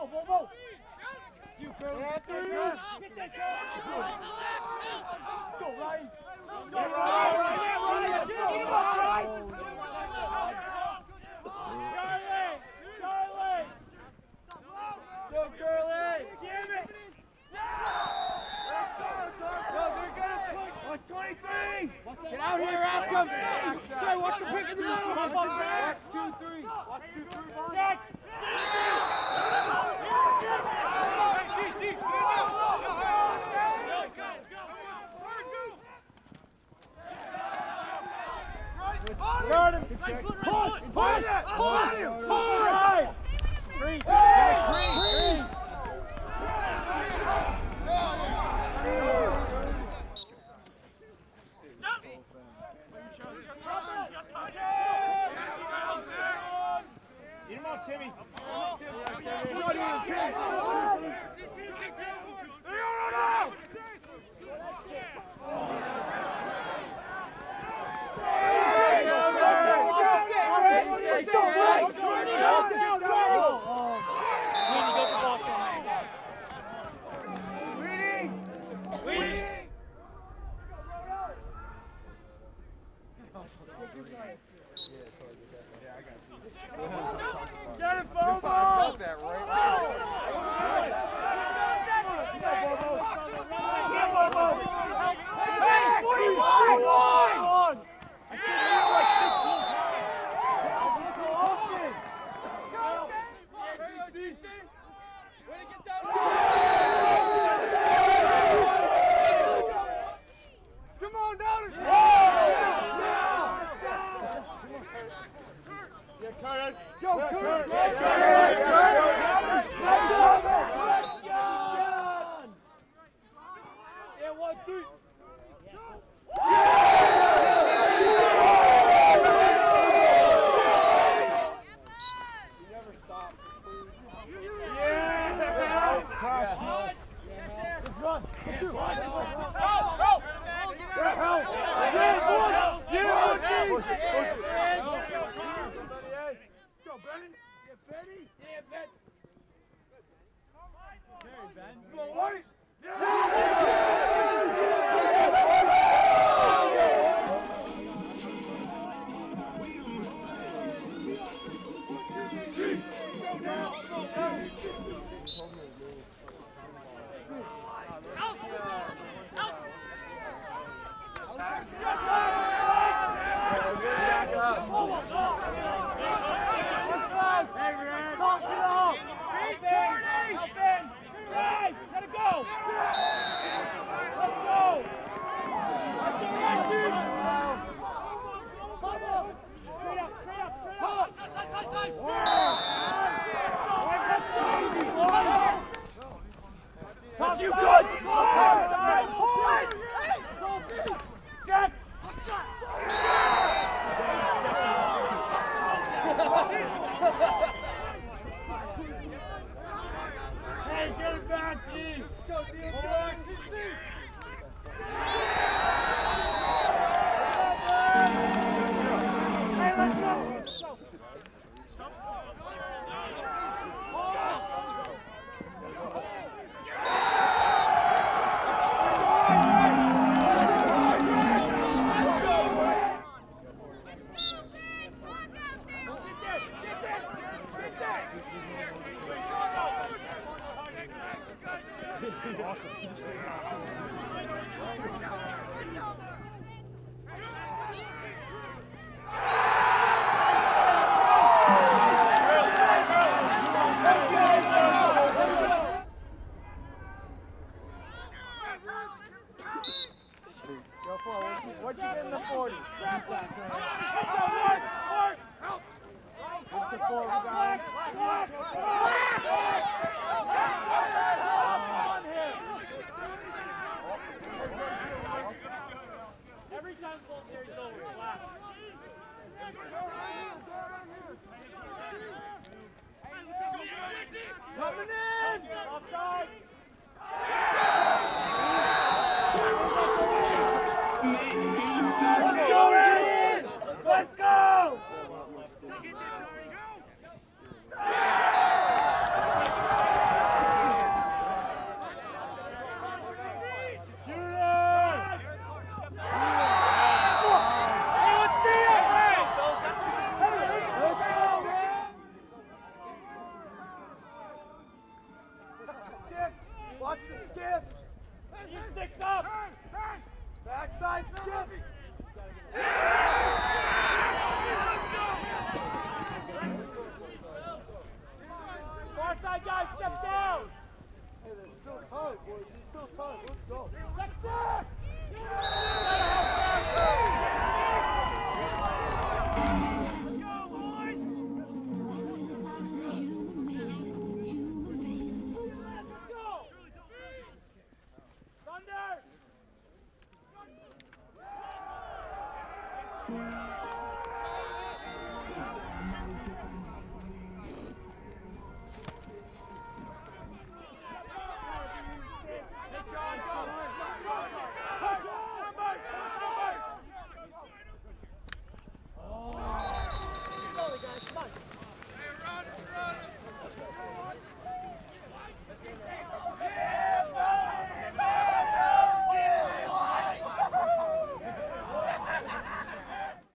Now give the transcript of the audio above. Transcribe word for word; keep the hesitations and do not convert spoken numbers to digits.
Go, go, go! You girl, get that girl! Get that girl! Go, Ryan! Go, Ryan! Ryan! Go, Ryan! Charlie! Charlie! Go, Curly! Damn it! Let's go, go, they're gonna push! one twenty-three! Get out here, ask him! Trey, watch the pick in the middle! Come on, back! Two, three! Watch two, three, back! Deep, deep! Go, go, go! Guard him! Push! Push! Push him! Push him! Push! Green! Green! Green! Get him up, Timmy. Get it, Bobo! Got that right. Hey, forty-one! I said you have like fifteen Way to get down! Come on, down! Go, Kurt! Go, Kurt! Yeah, one, three. You never stop. Yeah! Let's run. Let's do it. Go! Go! Get out! Yeah, push it! Push it! Go, Benny! Yeah, Benny! Yeah, Ben! Okay, Ben. Go, White! Yeah! That's you good! Jack! Hey, get it back, D! Go, D! Go, hey, let's go! Awesome. Go forward. What'd you get in the forty? What's the forward, guys? Every time the ball carries over, it's last. Coming in! Offside! Let's go, Rynne! Let's go! skip. He sticks up. Backside skip.